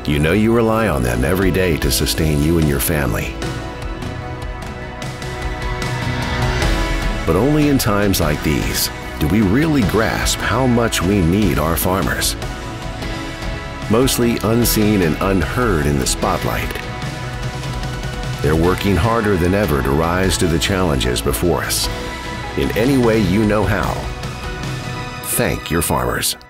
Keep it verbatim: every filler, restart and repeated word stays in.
You know you rely on them every day to sustain you and your family. But only in times like these do we really grasp how much we need our farmers. Mostly unseen and unheard in the spotlight, they're working harder than ever to rise to the challenges before us. In any way you know how, thank your farmers.